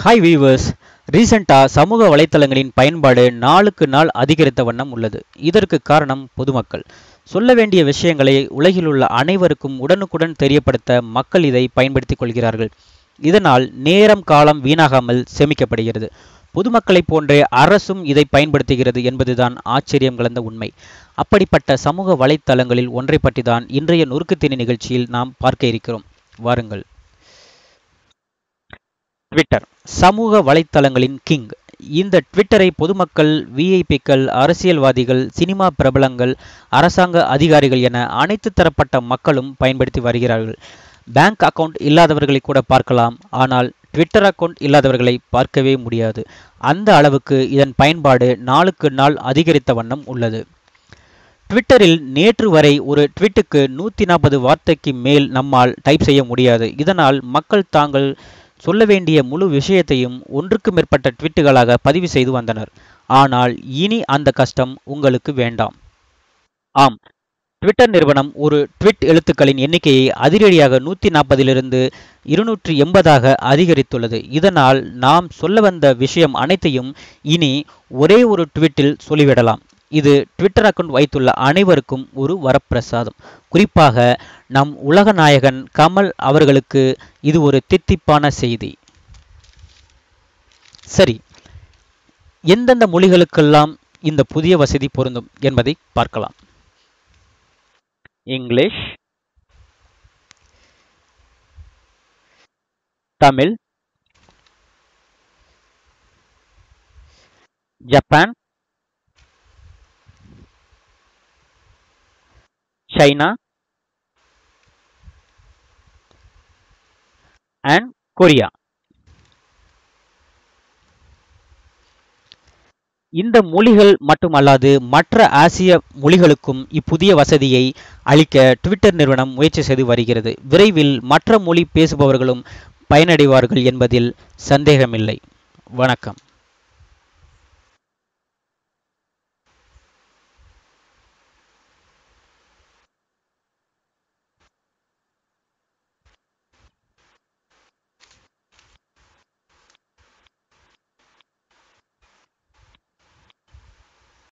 Hi viewers. ரீசெண்டாக சமூக வலைத்தளங்களின் பயன்பாடு நாளுக்கு நாள் அதிகரித்த வண்ணம் உள்ளது. இதற்கு காரணம் பொதுமக்கள். சொல்ல வேண்டிய விஷயங்களை உலகில் உள்ள அனைவருக்கும் உடனுக்குடன் தெரியப்படுத்த மக்கள் இதை பயன்படுத்திக் கொள்கிறார்கள். இதனால் நேரம் காலம் வீணாகாமல் சேமிக்கப்படுகிறது. பொதுமக்களைப் போன்றே அரசும் இதை பயன்படுத்துகிறது என்பதுதான் ஆச்சரியம் கலந்த உண்மை. அப்படிப்பட்ட சமூக வலைத்தளங்களில் ஒன்றை பற்றி தான் இன்றைய நொறுக்குத்தீனி நிகழ்ச்சியில் நாம் பார்க்க இருக்கிறோம். வாருங்கள். ட்விட்டர் சமூக வலைத்தளங்களின் கிங். இந்த ட்விட்டரை பொதுமக்கள், விஐபிக்கள், அரசியல்வாதிகள், சினிமா பிரபலங்கள், அரசாங்க அதிகாரிகள் என அனைத்து தரப்பட்ட மக்களும் பயன்படுத்தி வருகிறார்கள். பேங்க் அக்கவுண்ட் இல்லாதவர்களை கூட பார்க்கலாம், ஆனால் ட்விட்டர் அக்கவுண்ட் இல்லாதவர்களை பார்க்கவே முடியாது. அந்த அளவுக்கு இதன் பயன்பாடு நாளுக்கு நாள் அதிகரித்த வண்ணம் உள்ளது. ட்விட்டரில் நேற்று வரை ஒரு ட்வீட்டுக்கு 140 வார்த்தைக்கு மேல் நம்மால் டைப் செய்ய முடியாது. இதனால் மக்கள் தாங்கள் சொல்ல வேண்டிய முழு விஷயத்தையும் ஒன்றுக்கு மேற்பட்ட ட்வீட்டுகளாக பதிவு செய்து வந்தனர். ஆனால் இனி அந்த கஷ்டம் உங்களுக்கு வேண்டாம். ஆம், ட்விட்டர் நிறுவனம் ஒரு ட்வீட் எழுத்துக்களின் எண்ணிக்கையை அதிரடியாக 140லிருந்து 280ஆக அதிகரித்துள்ளது. இதனால் நாம் சொல்ல வந்த விஷயம் அனைத்தையும் இனி ஒரே ஒரு ட்வீட்டில் சொல்லிவிடலாம். இது ட்விட்டர் அக்கவுண்ட் வைத்துள்ள அனைவருக்கும் ஒரு வரப்பிரசாதம். குறிப்பாக நம் உலக நாயகன் கமல் அவர்களுக்கு இது ஒரு தித்திப்பான செய்தி. சரி, எந்தெந்த மொழிகளுக்கெல்லாம் இந்த புதிய வசதி பொருந்தும் என்பதை பார்க்கலாம். English, Tamil, Japan, China and Korea. இந்த மொழிகள் மட்டுமல்லாது மற்ற ஆசிய மொழிகளுக்கும் இப்புதிய வசதியை அளிக்க ட்விட்டர் நிறுவனம் முயற்சி செய்து வருகிறது. விரைவில் மற்ற மொழி பேசுபவர்களும் பயனடைவார்கள் என்பதில் சந்தேகமில்லை. வணக்கம்.